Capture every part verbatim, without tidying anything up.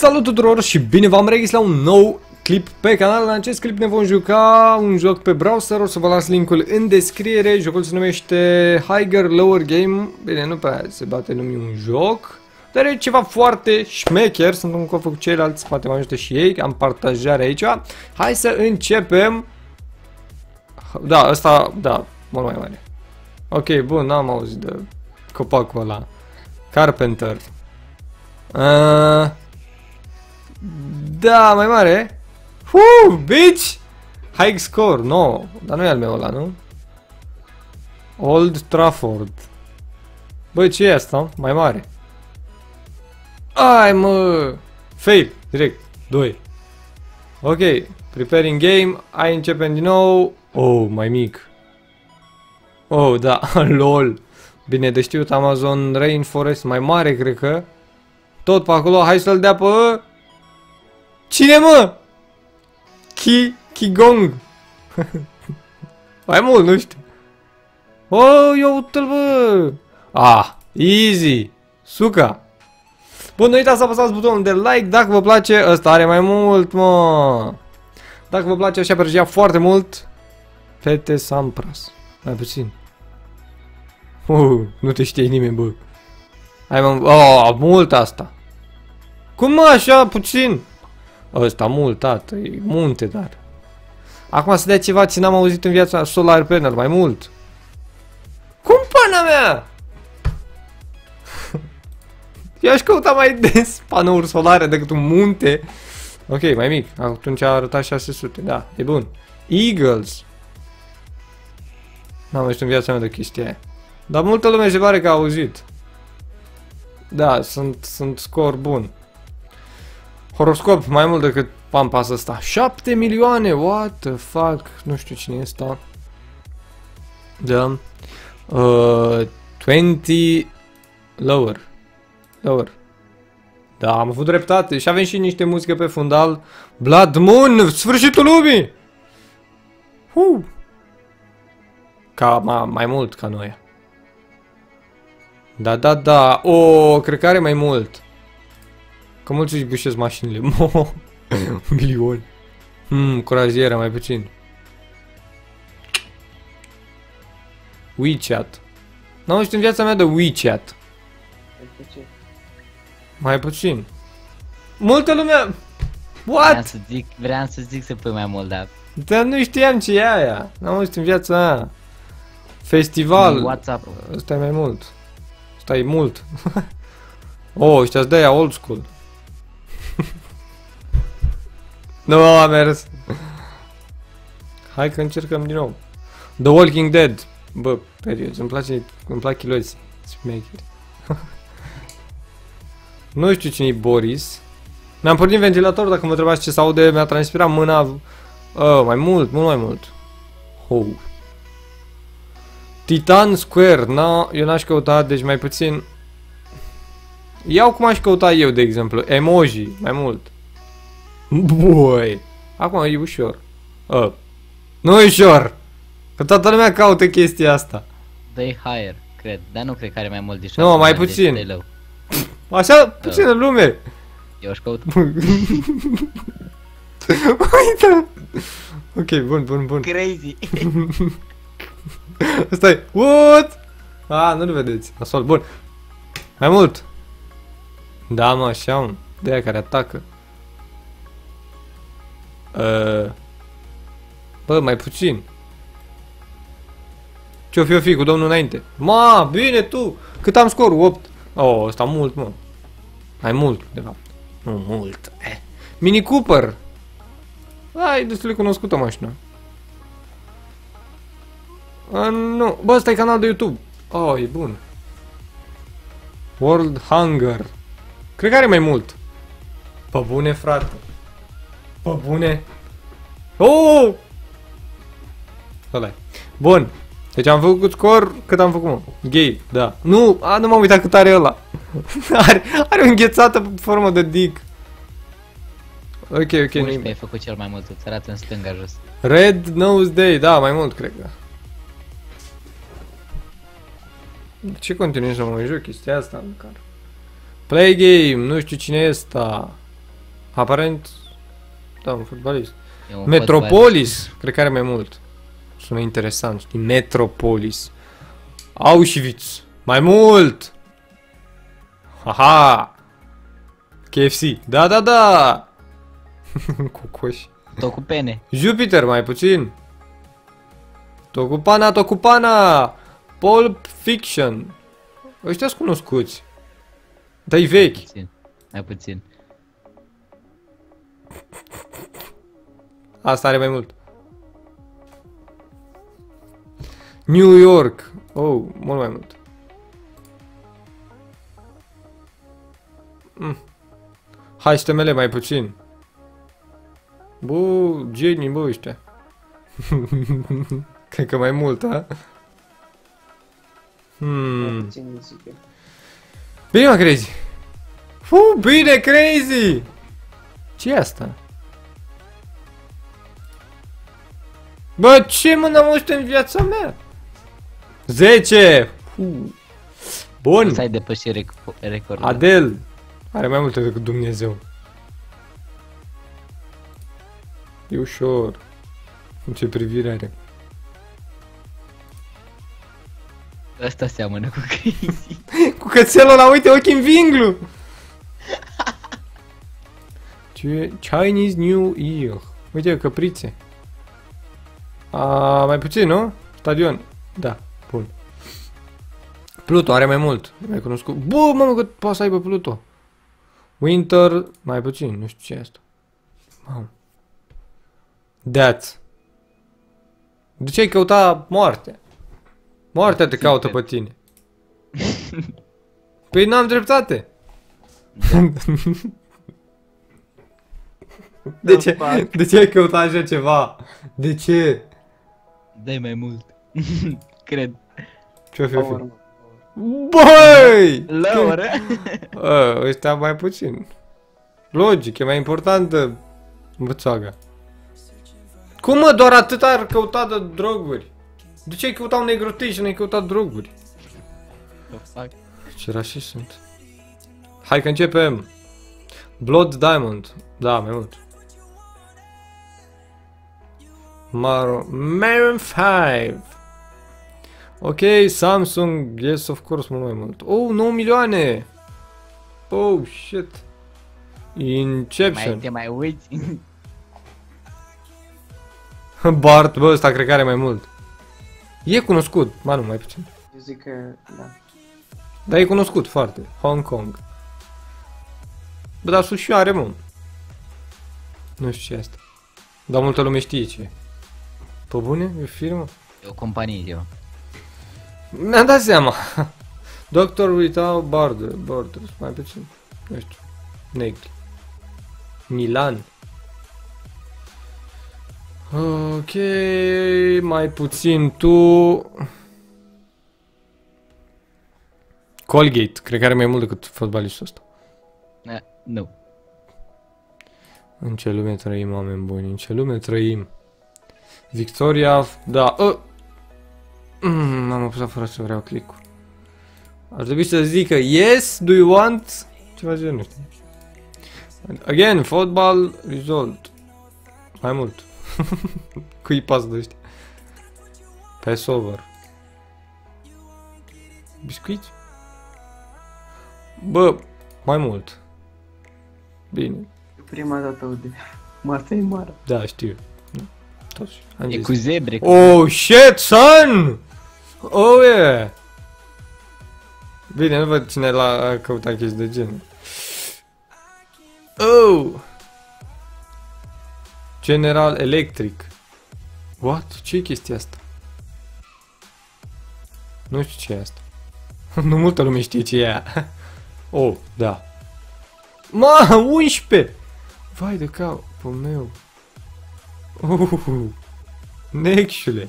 Salut tuturor și bine v-am registrat la un nou clip pe canal. În acest clip ne vom juca un joc pe browser, o să vă las linkul în descriere. Jocul se numește Higher Lower Game. Bine, nu prea se bate numi un joc, dar e ceva foarte șmecher. Sunt în cofă cu ceilalți, poate mă ajută și ei, am partajare aici. Hai să începem. Da, ăsta, da, mult mai mare. Ok, bun, n-am auzit de copacul ăla. Carpenter. Uh, da, mai mare. Huu, bitch! High score, no, dar nu e al meu ăla, nu? Old Trafford. Băi, ce e asta? Mai mare. Ai, mă! Fail, direct, doi. Ok, preparing game, hai începem din nou. Oh, mai mic. Oh, da, lol. Bine de știut, Amazon Rainforest mai mare, cred că. Tot pe acolo, hai să-l dea pe... Cine, mă? Ki... Qigong. Mai mult, nu știu. Oh, eu uite-l, bă. Ah, easy. Suca. Bun, nu uitați să apăsați butonul de like dacă vă place. Ăsta are mai mult, mă. Dacă vă place așa pergia foarte mult. Pete Sampras. Mai puțin. Uh, nu te știe nimeni, bă. Hai, mă. Oh, mult asta. Cum, mă, așa puțin? Ăsta mult, tată, e munte, dar. Acum să dea ceva ce n-am auzit în viața. Solar panel, mai mult. Cum, pana mea? Eu aș căuta mai des panouri solare decât un munte. Ok, mai mic. Atunci a arătat șase sute, da, e bun. Eagles. N-am auzit în viața mea de chestia aia. Dar multă lume se pare că a auzit. Da, sunt, sunt scor bun. Horoscop, mai mult decât pampas ăsta. șapte milioane, what the fuck. Nu știu cine e ăsta. Da. Uh, douăzeci lower. Lower. Da, am avut dreptate. Și avem și niște muzică pe fundal. Blood Moon, sfârșitul lumii. Uh. Ca ma, mai mult ca noi. Da, da, da. O, cred că are mai mult. Că mulți își bușesc mașinile. Mo, milion. Hmm, curaziera, mai puțin. WeChat. N-am auzit în viața mea de WeChat. Mai puțin. Multă lume. What? Vreau să zic, vreau să zic să pui mai mult, dar... Dar nu știam ce e aia. N-am auzit în viața mea. Festival. WhatsApp. Ăsta e mai mult. Ăsta e mult. Oh, ăștia-s de aia old school. Nu a mers. Hai că încercăm din nou. The Walking Dead. Bă, period, îmi place, îmi plac chiloții. Nu știu cine e Boris. Mi-am pornit ventilator, dacă mă întrebați ce s-aude, mi-a transpirat mâna. Oh, mai mult, mult mai mult. Oh. Titan Square, na, eu n-aș căuta, deci mai puțin. Iau cum aș căuta eu, de exemplu, emoji, mai mult. Boi. Acum e ușor. Uh. Nu e ușor. Că toată lumea caută chestia asta. Dă-i higher, cred, dar nu cred că are mai mult de șapte. Nu, mai puțin. Așa, puțină lume. Eu aș caut. Uite. Ok, bun, bun, bun. Crazy. Stai, what? Ah, nu-l vedeți. Nasol, bun. Mai mult. Da, mă, așa un. De aia care atacă. Uh. Bă, mai puțin. Ce-o fi, o fi cu domnul înainte? Ma, bine tu. Cât am scorul? opt. Oh, ăsta mult, mă. Mai mult, de fapt. Nu, mult. Eh. Mini Cooper. Ah, e destul de cunoscută mașina. Uh, nu. Bă, ăsta e canal de YouTube. Oh, e bun. World Hunger. Cred că are mai mult. Pă bune, frate. Pă bune. Oh! Ăla-i. Bun. Deci am făcut scor. Cât am făcut, mă? Gay, da. Nu, a, nu m-am uitat cât are ăla. are, are o înghețată pe formă de dick. Ok, ok. unsprezece ai făcut cel mai mult, îți arată în stânga jos. Red Nose Day, da, mai mult, cred că. Ce continui să mă joc chestia asta, măcar? Play game, nu știu cine e ăsta. Aparent, da, un fotbalist. E un Metropolis, cred că are mai mult. Sună interesant, știi? Metropolis. Auschwitz, mai mult! Haha! K F C, da, da, da! Cocoși. Tot cu pene. Jupiter, mai puțin. Tocupana, Tocupana! Pulp Fiction. Ăștia-s cunoscuți. Dar-i vechi. Puțin. Mai puțin. Asta are mai mult. New York. Oh, mult mai mult. Mm. H T M L mai puțin. Bă, genii, bă, ăștia. Cred că mai mult, a? Hmm. Bine, mă, Crazy. Fu, bine, Crazy! Ce e asta? Bă, ce mă n-am în viața mea? zece! Fu. Bun. Nu să ai depășit rec recordul. Adel. Are mai multe decât Dumnezeu. E ușor. În ce privire are. Asta seamănă cu Crazy. Cu cățelul ăla, uite, ochii în vinglu! Ce? Chinese New Year. Uite, căprițe. A, mai puțin, nu? Stadion. Da, bun. Pluto are mai mult. Mai cunoscut. Bă, mamă, că poate să aibă Pluto. Winter, mai puțin, nu știu ce e asta. Mamă. Death. De ce ai căuta moarte? Moartea te caută pe tine. Păi n-am dreptate. De ce? De ce ai căutat așa ceva? De ce? Dai mai mult. Cred. Ce-o fi fi? Băi! Lower. Ă, ăștia mai puțin. Logic, e mai importantă învățoaga. Cum mă, doar atât ar căuta de droguri? De ce ai căutat un negrotei și n-ai căutat droguri? Ce rași sunt. Hai că începem. Blood Diamond. Da, mai mult. Maro... Maroon cinci. Ok, Samsung. Yes, of course, mult mai mult. Oh, nouă milioane. Oh, shit. Inception. Mai te mai uiți. Bart, bă, ăsta cred că are mai mult. E cunoscut, ba nu, mai puțin. Eu zic că, da. Dar e cunoscut foarte. Hong Kong. Bă, dar sus și are, mă. Nu știu ce e asta. Dar multă lume știe ce e. Pe bune? E o firmă? E o companie, ceva. Mi-am dat seama. Doctor Without Border, Borders, mai puțin. Nu știu. Negri. Milan. Ok, mai puțin tu. Colgate, cred că are mai mult decât fotbalistul ăsta. Eh, nu. În ce lume trăim, oameni buni? În ce lume trăim? Victoria, da. Uh. Mm, m-am apăsat fără să vreau click-ul. Ar trebui să zică yes, do you want? Ceva genul ăsta. Again, football result. Mai mult. Cui pasă de ăștia? Passover. Biscuiți? Bă, mai mult. Bine. Prima dată aude. Marta e mare. Da, știu. Toți. Am E zis. cu zebre. Cu... Oh, shit, son! Oh, yeah! Bine, nu văd cine l-a căutat chestii de genul. Oh! General Electric. What? Ce e chestia asta? Nu știu ce e asta. Nu multă lume știe ce e aia. Oh, da. Ma, unsprezece! Vai de capul meu. Uh, nexule.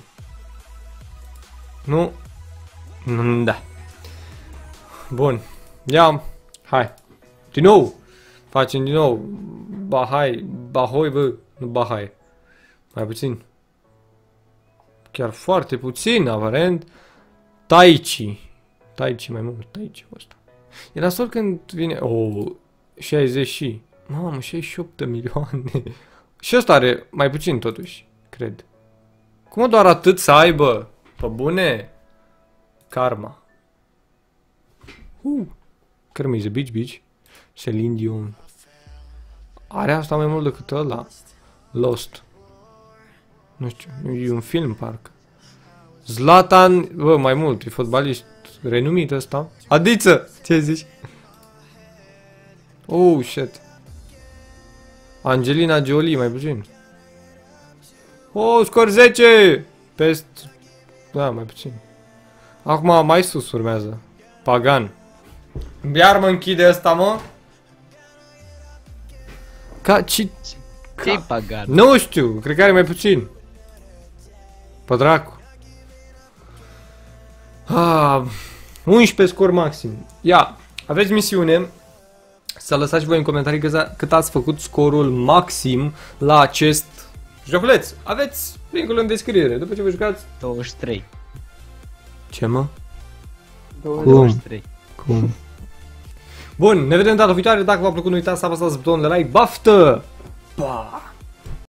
Nu. Nu, da. Bun. Ia. Hai. Din nou. Facem din nou. Bahai. Bahoi, bă. Nu Bahai. Mai puțin. Chiar foarte puțin, aparent. Taichi. Taichi mai mult. Taichi ăsta. E nasol când vine... Oh, șaizeci și. Mamă, șaizeci și opt de milioane. Și ăsta are mai puțin totuși, cred. Cum doar atât să aibă? Pe bune? Karma. Uh. Karma is a bitch, bitch. Celine Dion. Are asta mai mult decât ăla. Lost. Nu știu, e un film parcă. Zlatan, bă, mai mult, e fotbalist renumit ăsta. Adiță, ce zici? Oh, shit. Angelina Jolie, mai puțin. Oh, scor zece! Pest... Da, mai puțin. Acum mai sus urmează. Pagan. Iar mă închide ăsta, mă? Ca... Ce... Ce-i pagan? Nu știu, cred că are mai puțin. Pe dracu. Ah, unsprezece scor maxim. Ia, aveți misiune să lăsați voi în comentarii cât ați făcut scorul maxim la acest joculeț. Aveți linkul în descriere, după ce vă jucați. douăzeci și trei. Ce, mă? douăzeci și trei. Cum? Bun, ne vedem data viitoare. Dacă v-a plăcut, nu uitați să apăsați butonul de like. Baftă! Pa!